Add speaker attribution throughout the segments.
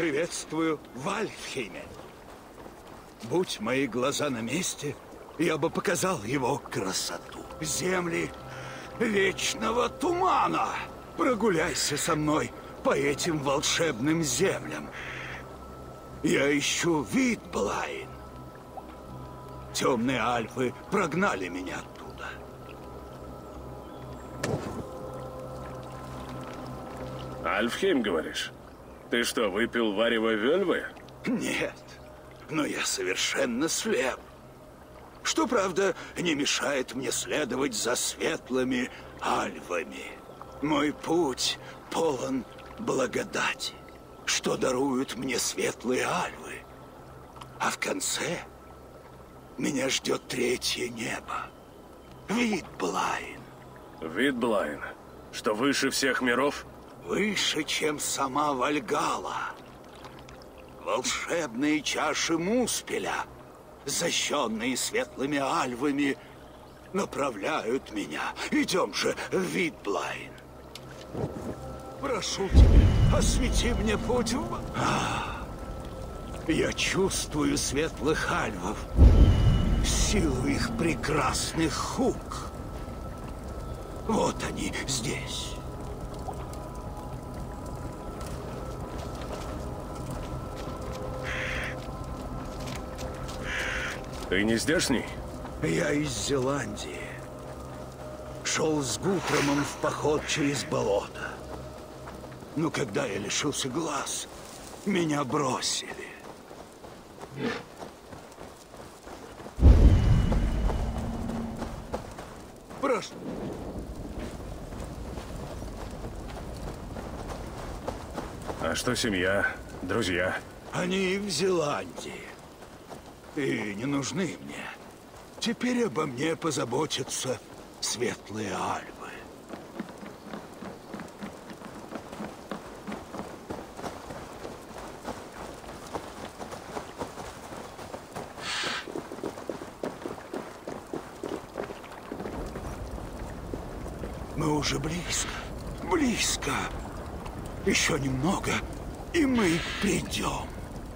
Speaker 1: приветствую в Альфхейме. Будь мои глаза на месте, я бы показал его красоту. Земли вечного тумана. Прогуляйся со мной по этим волшебным землям. Я ищу Витблайн. Темные Альфы прогнали меня оттуда.
Speaker 2: Альфхейм, говоришь? Ты что, выпил варево Вельвы?
Speaker 1: Нет, но я совершенно слеп. Что, правда, не мешает мне следовать за светлыми альвами. Мой путь полон благодати, что даруют мне светлые альвы. А в конце меня ждет третье небо. Витблайн.
Speaker 2: Витблайн? Что выше всех миров?
Speaker 1: Выше, чем сама Вальгалла. Волшебные чаши Муспеля, защищенные светлыми альвами, направляют меня. Идем же в Витблайн. Прошу тебя, освети мне путь в... Я чувствую светлых альвов, силу их прекрасных хук. Вот они здесь.
Speaker 2: Ты не здешний?
Speaker 1: Я из Зеландии. Шел с Гутромом в поход через болото. Но когда я лишился глаз, меня бросили. Прошу.
Speaker 2: А что семья, друзья?
Speaker 1: Они в Зеландии. И не нужны мне. Теперь обо мне позаботятся светлые альвы. Мы уже близко, близко. Еще немного, и мы придем.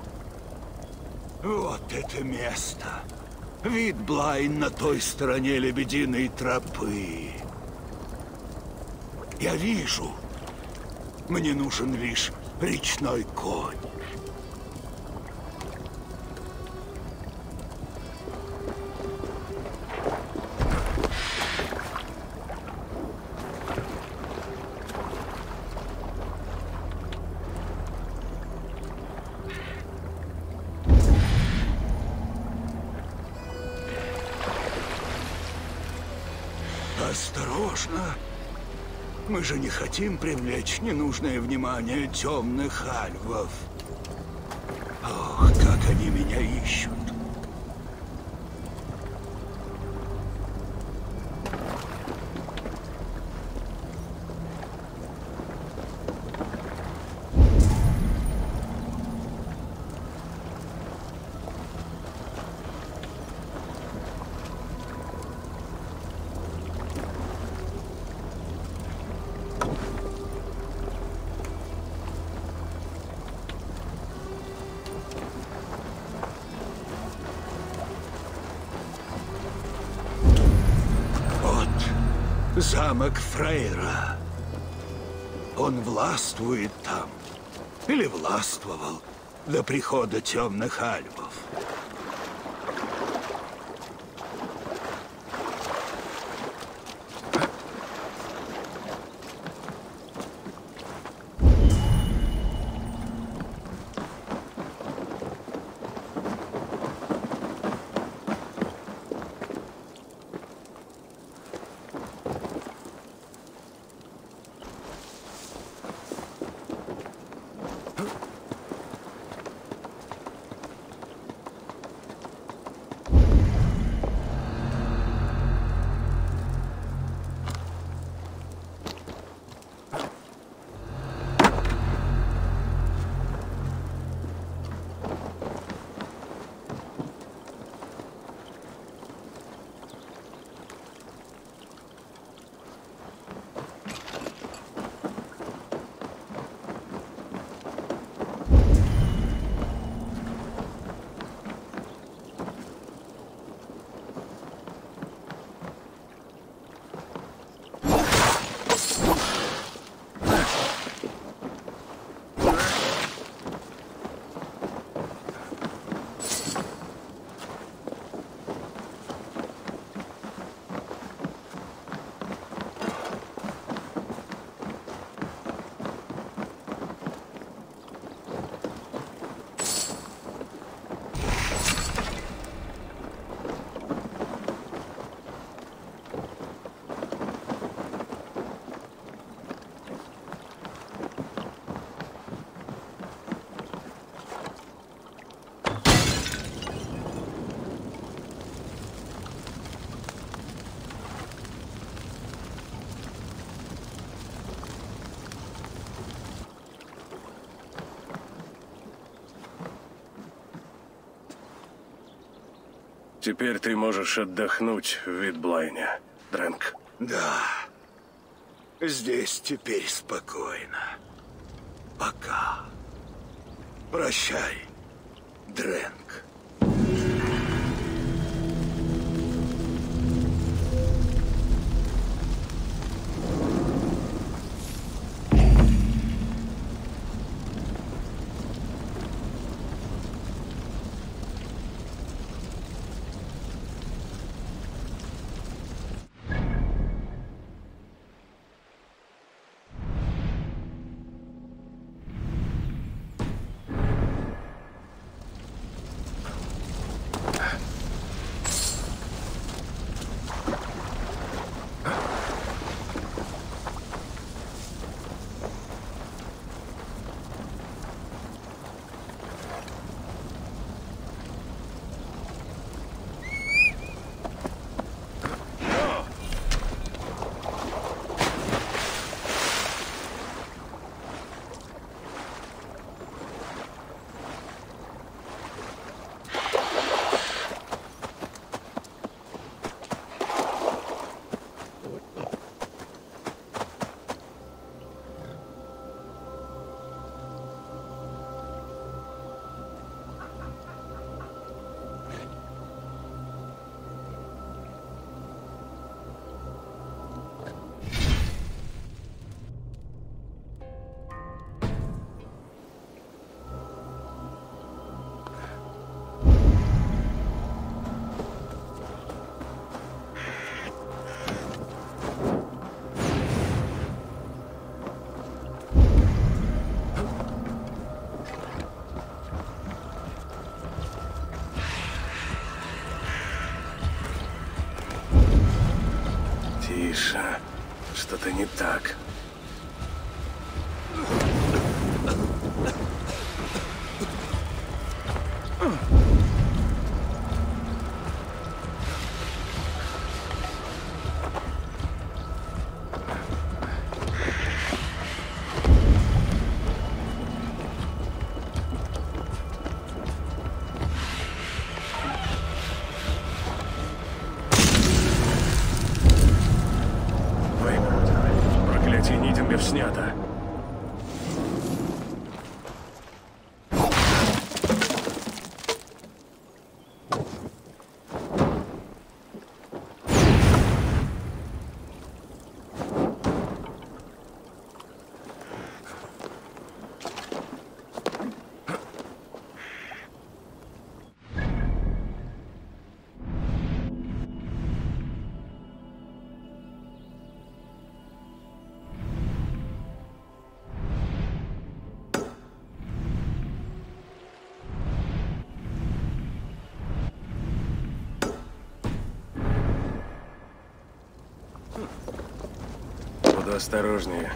Speaker 1: Вот это место. Витблайн на той стороне лебединой тропы. Я вижу. Мне нужен лишь речной конь. Осторожно. Мы же не хотим привлечь ненужное внимание темных альвов. Ох, как они меня ищут. Замок Фрейра. Он властвует там. Или властвовал до прихода темных альвов.
Speaker 2: Теперь ты можешь отдохнуть в Витблайне, Дрэнк.
Speaker 1: Да. Здесь теперь спокойно. Пока. Прощай, Дрэнк.
Speaker 2: Тише. Что-то не так. Проклятие Нидингов снято. Буду осторожнее.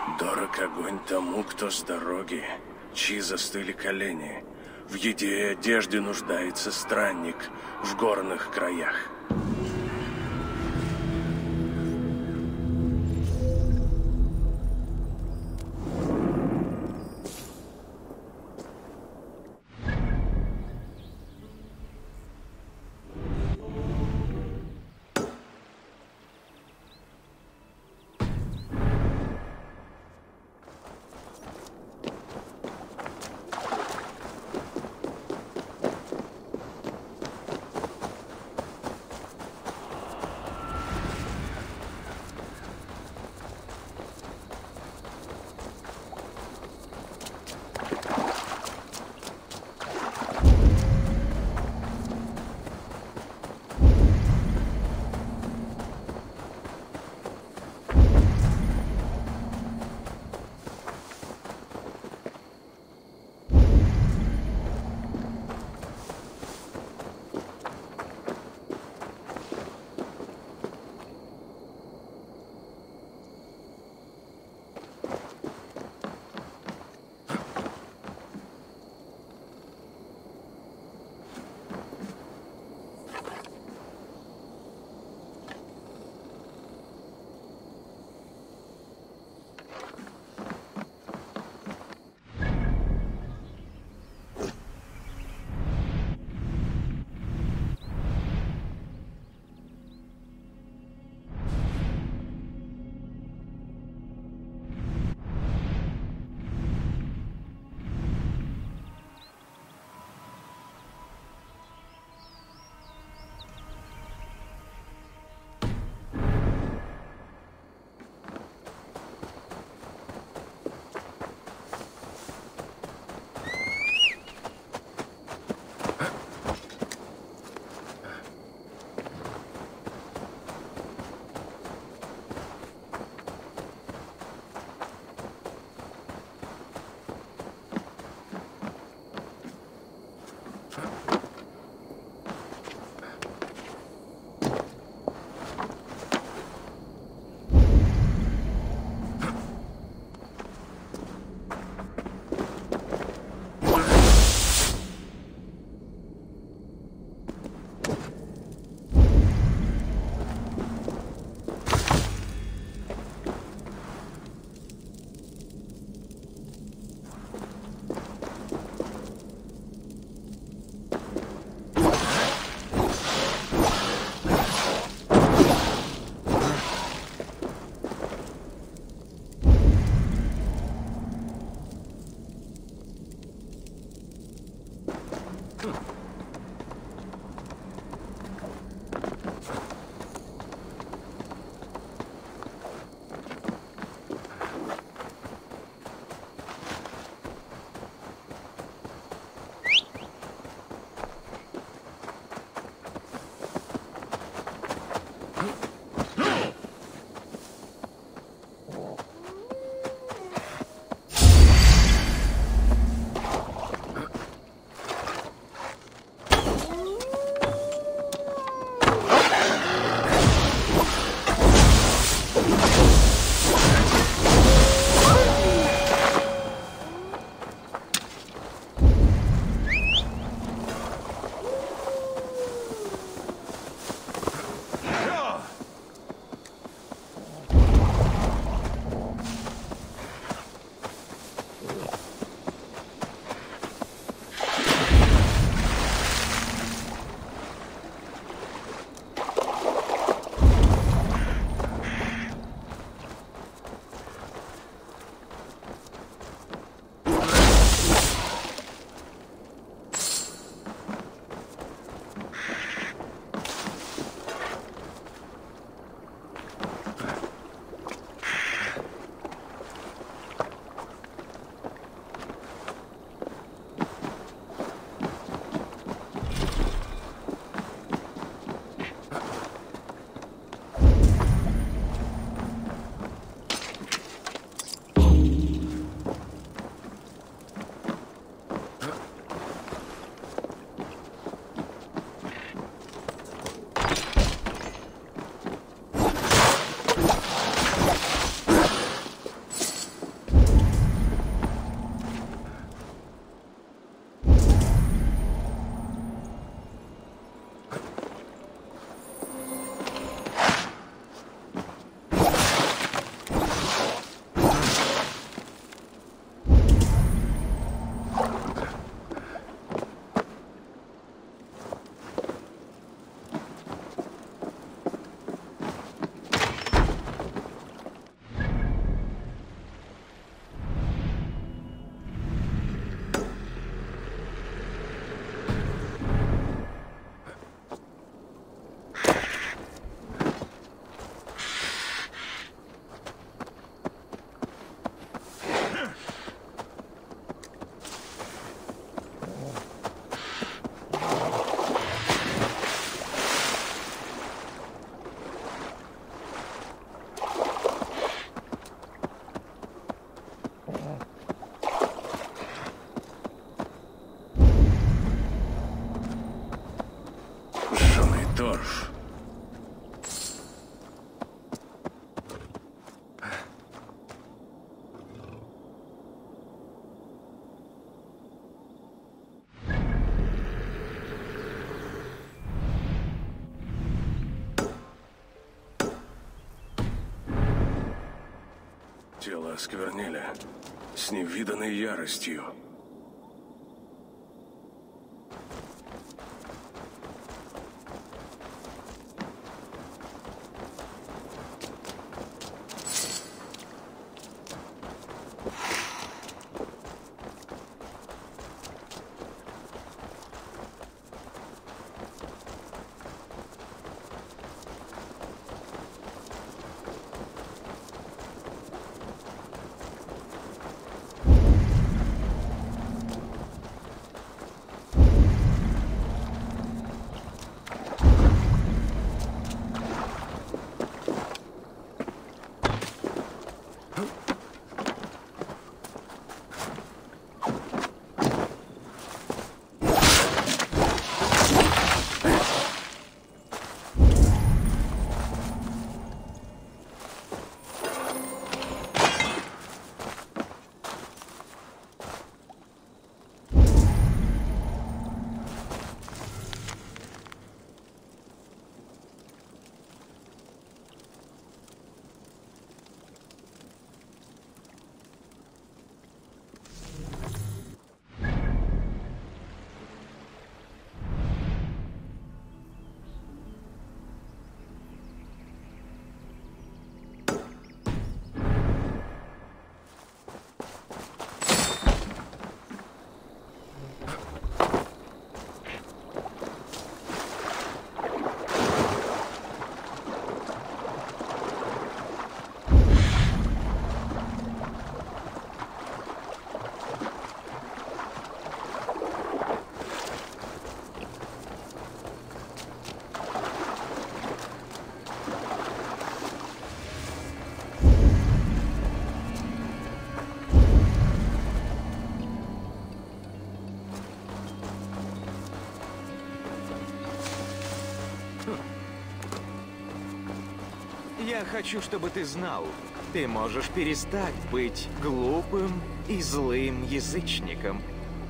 Speaker 2: Дорог огонь тому, кто с дороги, чьи застыли колени. В еде и одежде нуждается странник в горных краях. осквернили с невиданной яростью.
Speaker 3: Я хочу, чтобы ты знал, ты можешь перестать быть глупым и злым язычником.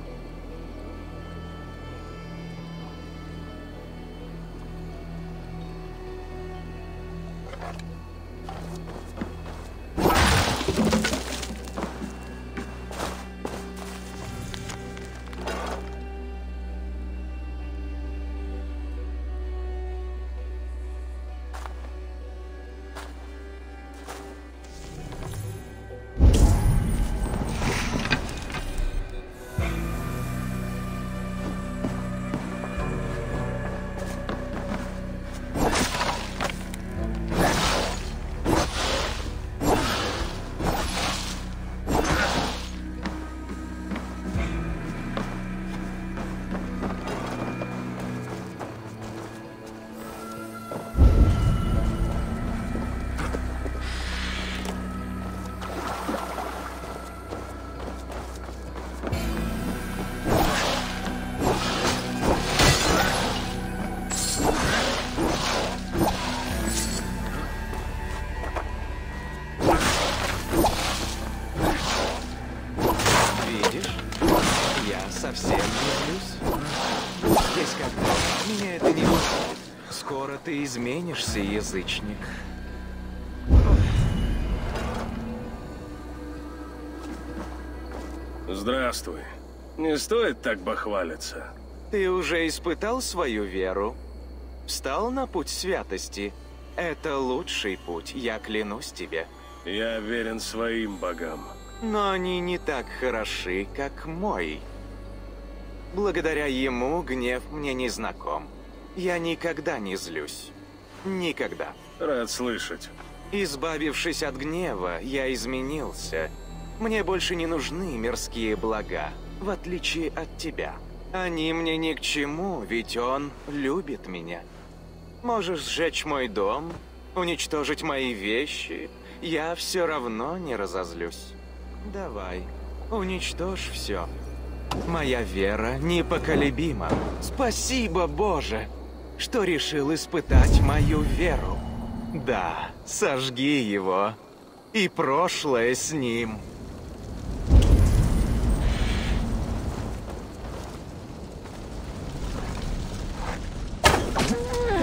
Speaker 3: Совсем не злюсь. Здесь как-то меня это не волнует. Скоро ты изменишься, язычник.
Speaker 2: Здравствуй. Не стоит так бахвалиться.
Speaker 3: Ты уже испытал свою веру? Встал на путь святости? Это лучший путь, я клянусь тебе.
Speaker 2: Я верен своим богам.
Speaker 3: Но они не так хороши, как мой. Благодаря ему гнев мне не знаком. Я никогда не злюсь. Никогда.
Speaker 2: Рад слышать.
Speaker 3: Избавившись от гнева, я изменился. Мне больше не нужны мирские блага, в отличие от тебя. Они мне ни к чему, ведь он любит меня. Можешь сжечь мой дом, уничтожить мои вещи. Я все равно не разозлюсь. Давай, уничтожь все. Моя вера непоколебима. Спасибо, Боже, что решил испытать мою веру. Да, сожги его. И прошлое с ним.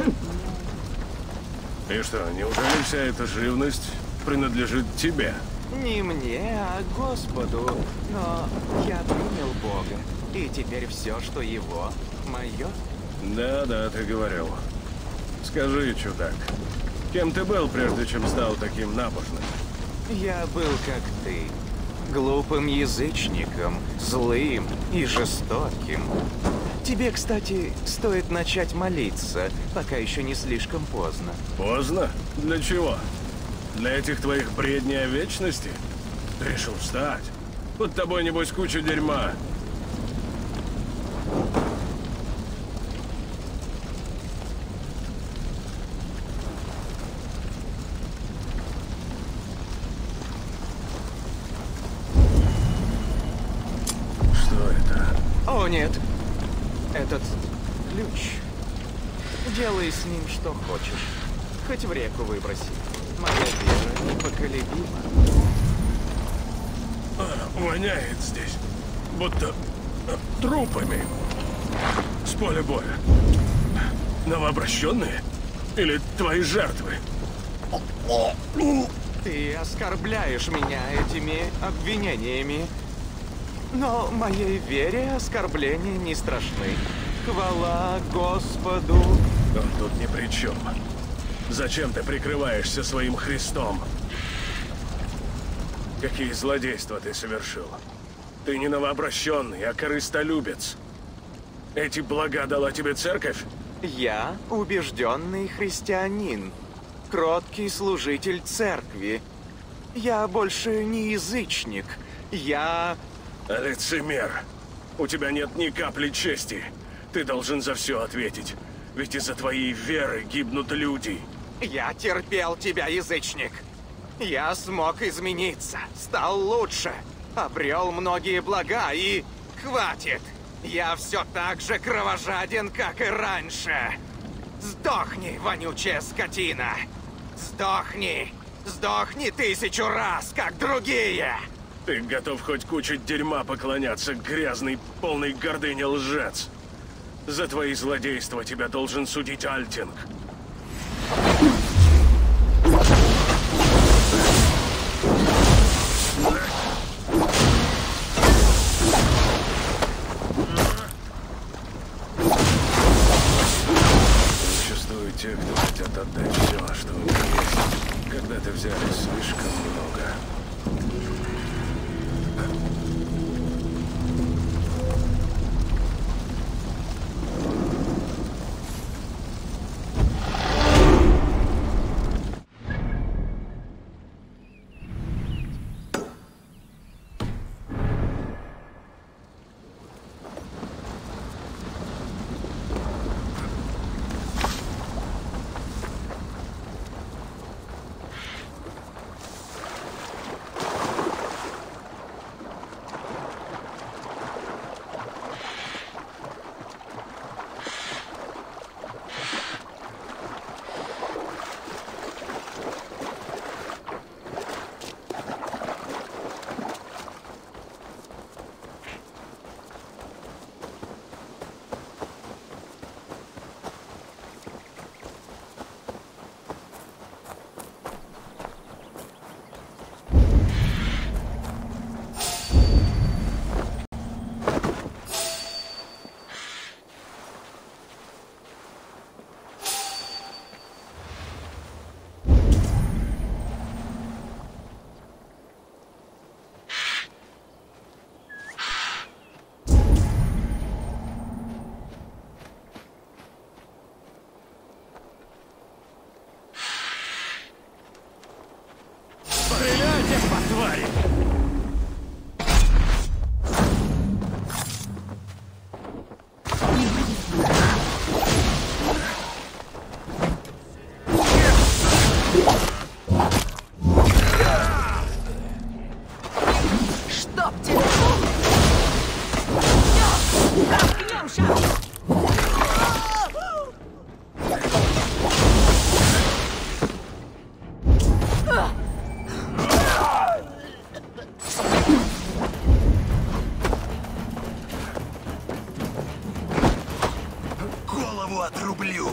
Speaker 2: И что, неужели вся эта живность принадлежит тебе?
Speaker 3: Не мне, а Господу. Но я принял Бога. И теперь все, что его, мое.
Speaker 2: Да, ты говорил. Скажи, чудак, кем ты был, прежде чем стал таким набожным?
Speaker 3: Я был как ты. Глупым язычником, злым и жестоким. Тебе, кстати, стоит начать молиться, пока еще не слишком поздно.
Speaker 2: Поздно? Для чего? Для этих твоих бредней о вечности? Решил встать? Под тобой, небось, куча дерьма. Что это?
Speaker 3: О, нет. Этот ключ. Делай с ним что хочешь. Хоть в реку выброси. Моя вера непоколебима.
Speaker 2: Воняет здесь, будто трупами. С поля боя. Новообращенные? Или твои жертвы?
Speaker 3: Ты оскорбляешь меня этими обвинениями. Но моей вере оскорбления не страшны. Хвала Господу.
Speaker 2: Он тут ни при чем. Зачем ты прикрываешься своим Христом? Какие злодейства ты совершил? Ты не новообращенный, а корыстолюбец. Эти блага дала тебе церковь?
Speaker 3: Я убежденный христианин. Кроткий служитель церкви. Я больше не язычник. Я...
Speaker 2: Лицемер. У тебя нет ни капли чести. Ты должен за все ответить. Ведь из-за твоей веры гибнут люди.
Speaker 3: Я терпел тебя, язычник. Я смог измениться, стал лучше, обрел многие блага и... Хватит! Я все так же кровожаден, как и раньше. Сдохни, вонючая скотина! Сдохни! Сдохни 1000 раз, как другие!
Speaker 2: Ты готов хоть куче дерьма поклоняться, грязный, полный гордыни лжец. За твои злодейства тебя должен судить Альтинг. Существуют те, кто хотят отдать все, что у них есть. Когда-то взяли слишком много. Стреляйте, по твари!
Speaker 4: Чтоб тебе! Заткнемся!
Speaker 1: Голову отрублю!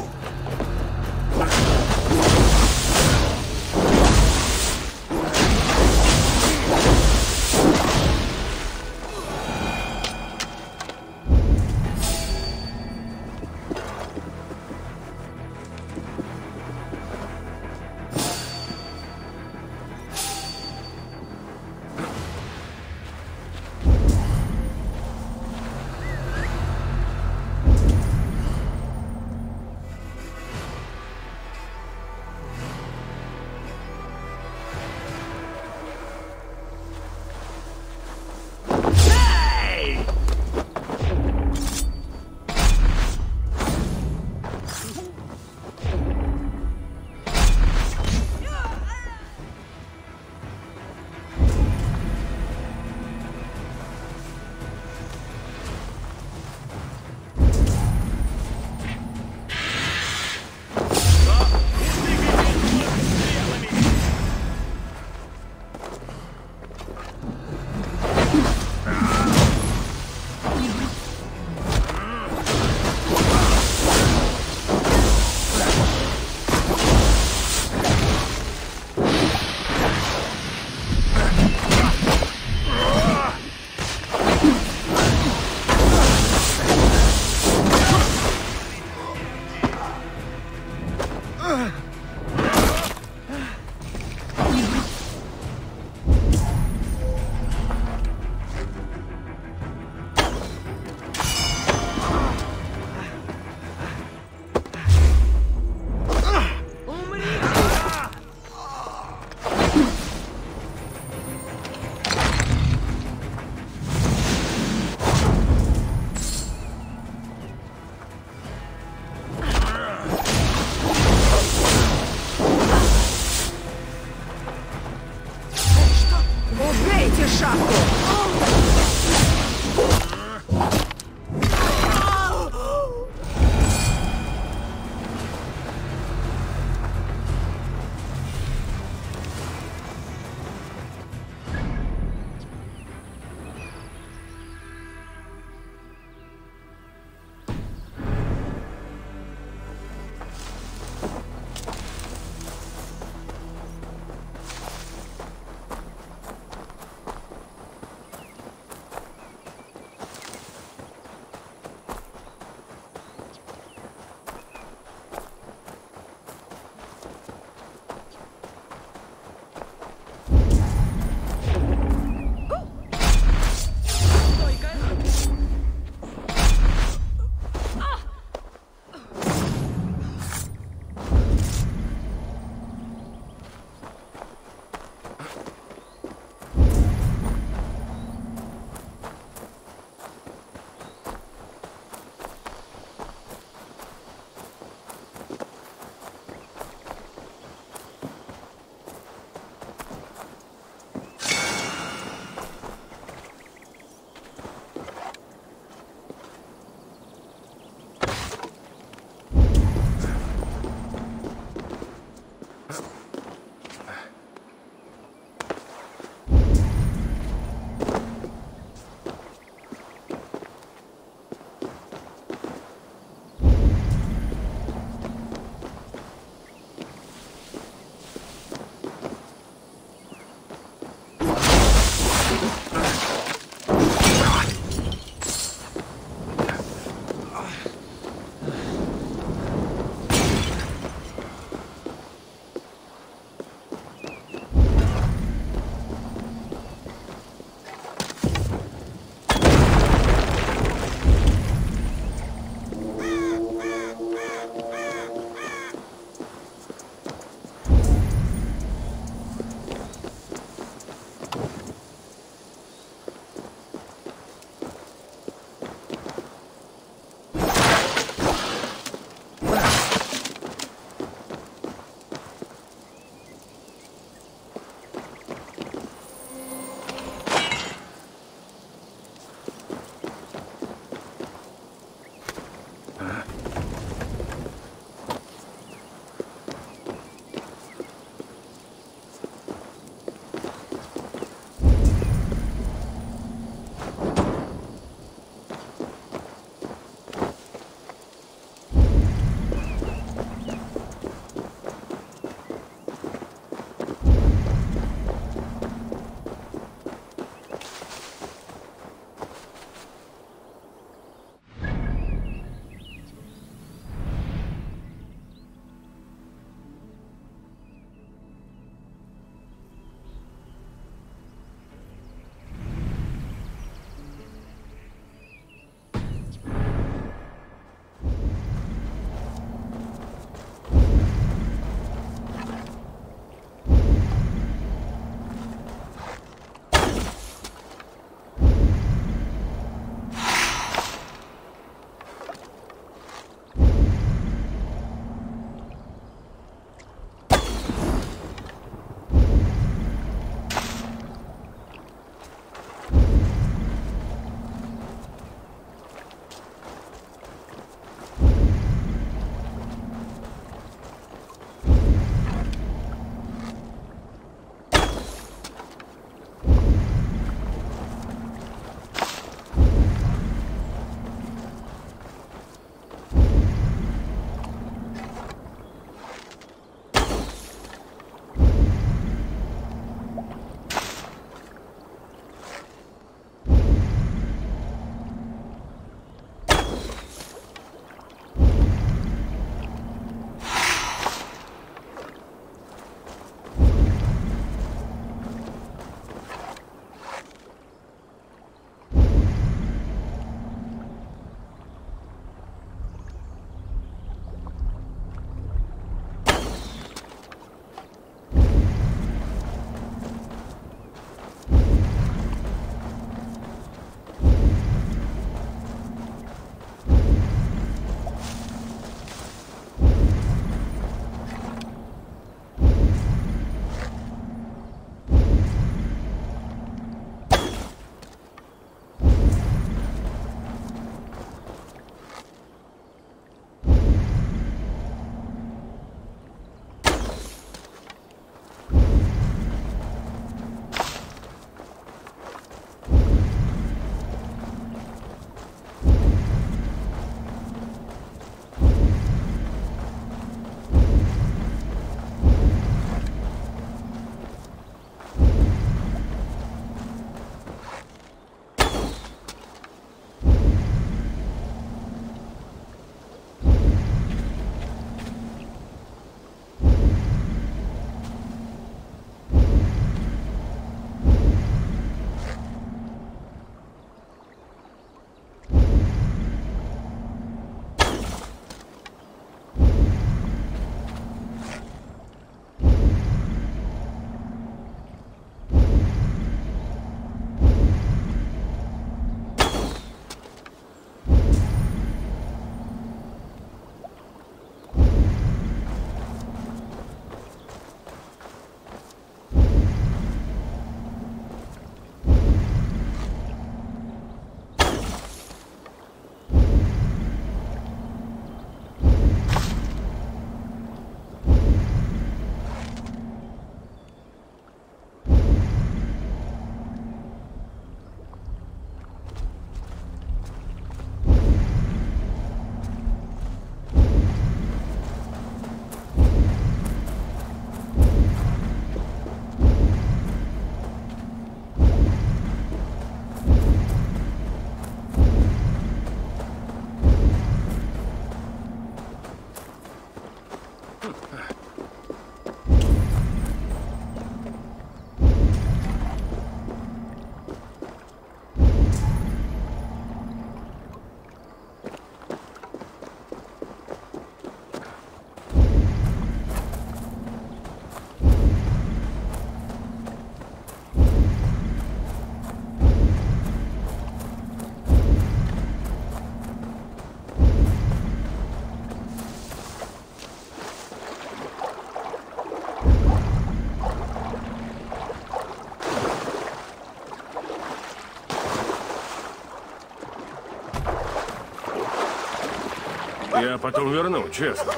Speaker 2: Я потом верну, честно.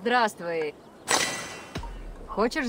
Speaker 5: Здравствуй. Хочешь...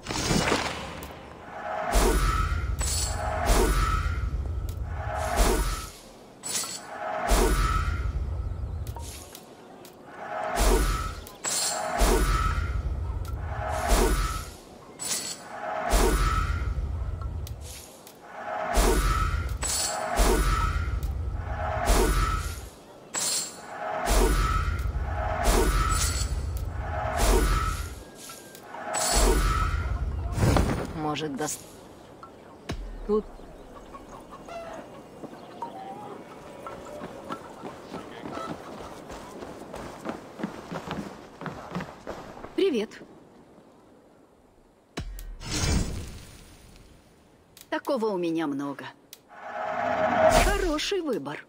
Speaker 5: Может, тут... Привет.
Speaker 6: Такого у меня много. Хороший выбор.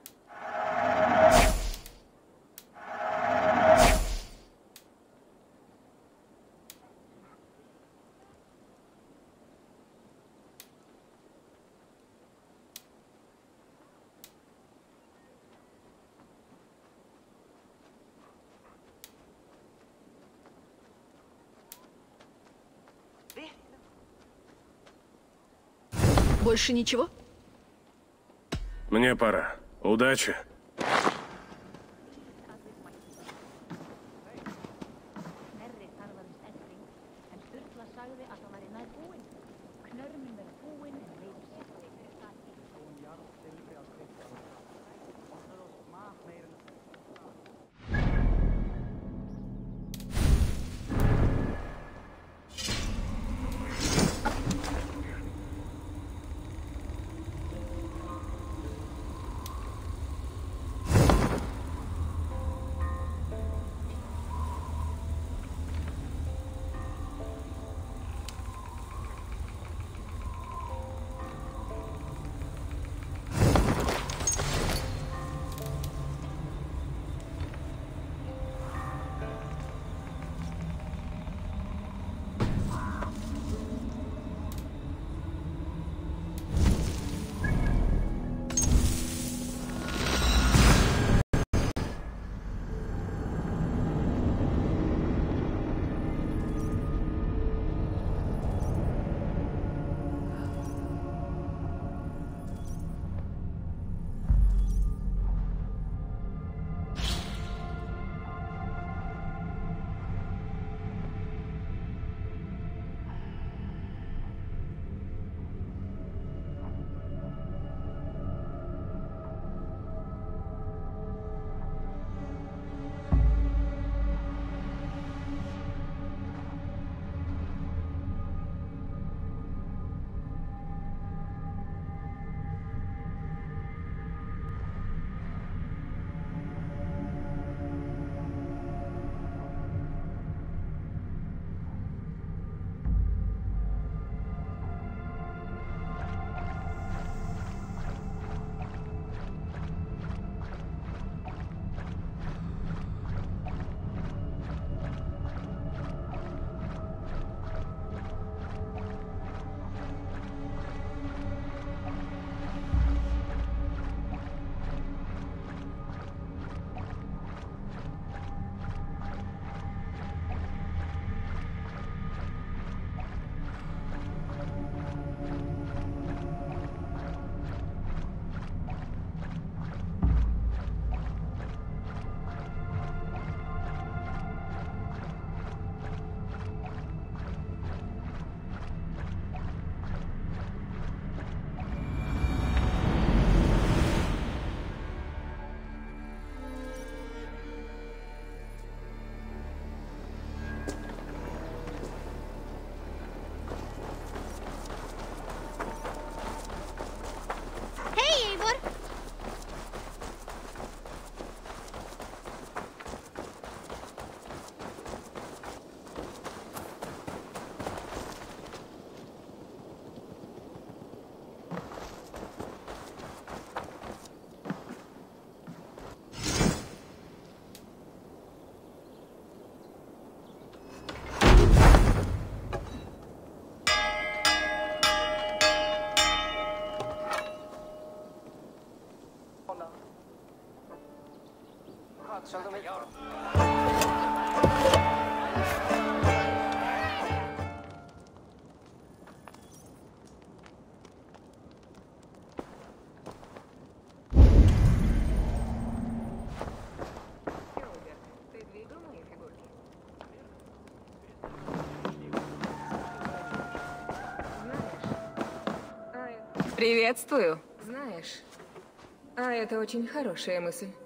Speaker 6: Больше ничего?
Speaker 2: Мне пора. Удачи.
Speaker 7: Приветствую. Знаешь, а это очень хорошая мысль.